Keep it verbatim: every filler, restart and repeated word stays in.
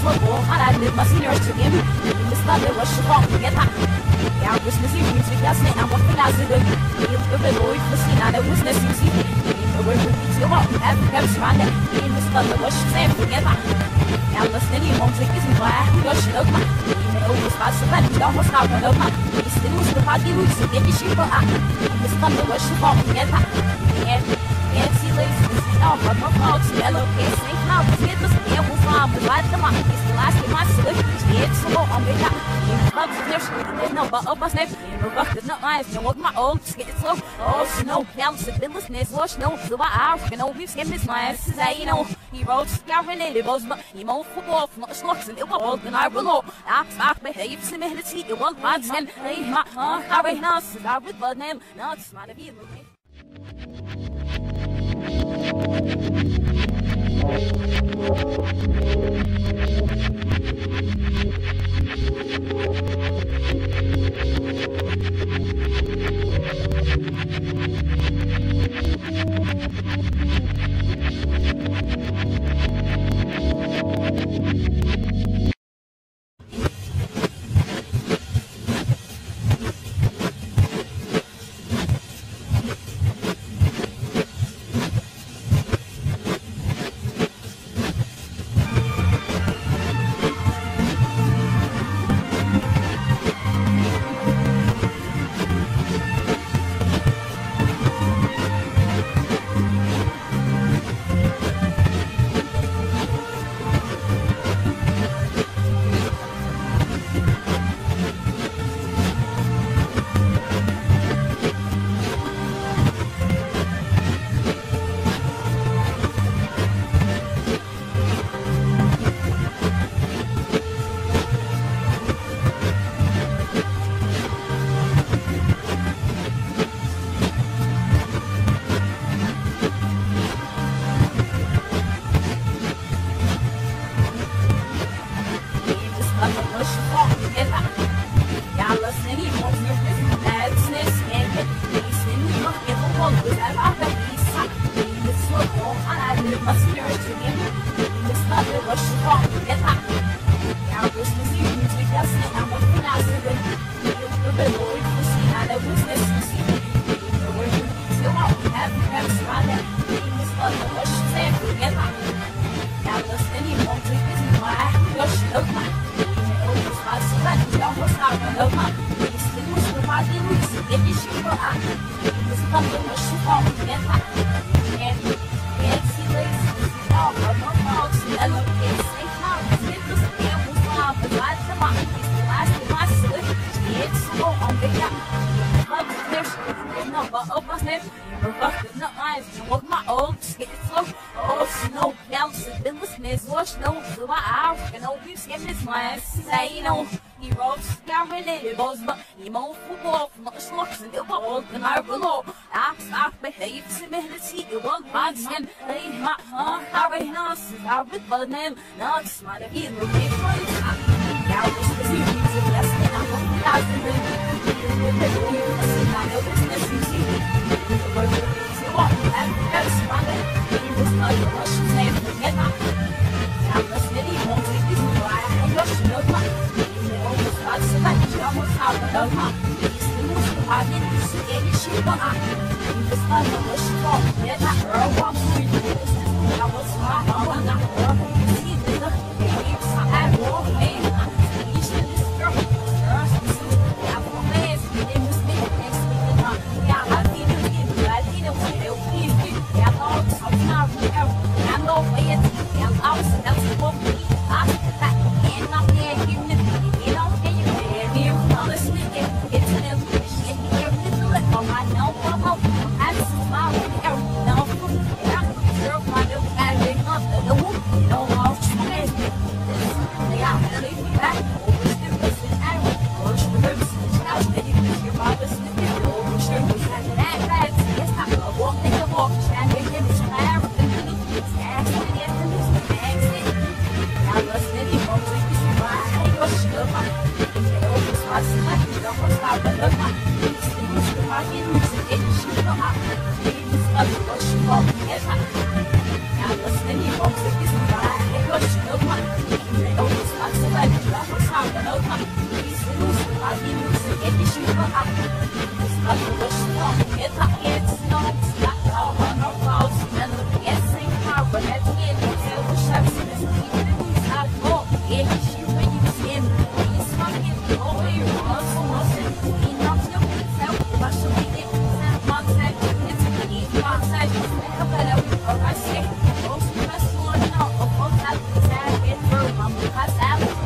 slow, I live my seniors to him. This mother was strong to get hot. Yeah, Christmas Eve, music, that's it. I'm walking out of the Illinois, Messina, the business you see. The way we need to walk, as the caps around it. In this mother was saying, forget hot. Yeah, listening, you won't take this and why I'm going to look my. Over spots of money, almost not one of my. It's the news, the party, we should get the sheep out. This mother was strong to get hot. And, and see, ladies, this is all but my folks. Yellow, it's safe now, it's get this, yeah, we'll find the light of my. It's the last of my solutions, it's so long, I'm going to. There's no but up my snap, there's no eyes, no what my old skit slow. Oh, snow, counts of business, wash no, so I can always get this my ass, say, you know, he wrote scouring but he won't football, not slugs, and it was and I will I start behave, some minutes, he won't find ten, they my, uh, I know, so I would but name, not smart of you. But he won't football, not slugs, and it was and I will. I start behave, some minutes, he won't find him. They might, huh, Harry Nuss, I would but name, not smart of you, okay, for it. Now, this is you, he's a blessing, I'm going to die to him. I know business, you see. The word is you walk, and that's funny. He was not the Russian name, forget not. Now, the city won't take this, why I rush no money. I select almost out of the map. It's the most I didn't see any shit, but I was not a rush for it. I heard one point. I was smart, I was not working. You see, the waves I had more pain. You should this girl. I will make it was me next week. Yeah, I didn't give you, I didn't want to please you. Yeah, no, I'm not real. I know it. Yeah, I was that's for me. I that and I'm there giving it. I know I'm a I'm a smile. salad.